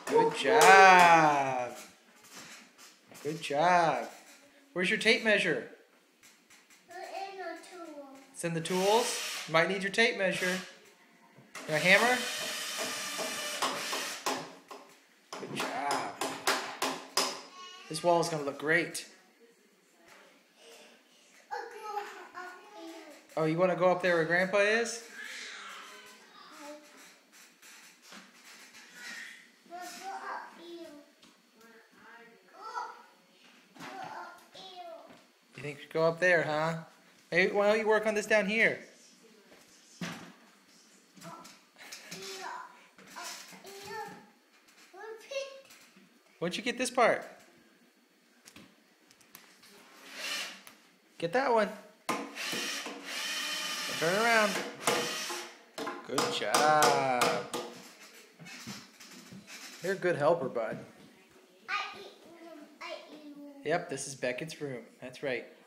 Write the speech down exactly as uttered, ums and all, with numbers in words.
Good job. Good job. Where's your tape measure? It's in the tools. You might need your tape measure. And a hammer? Good job. This wall is going to look great. Oh, you want to go up there where Grandpa is? You think you should go up there, huh? Maybe why don't you work on this down here? Where'd you get this part? Get that one. Turn around. Good job. You're a good helper, bud. Yep, this is Beckett's room. That's right.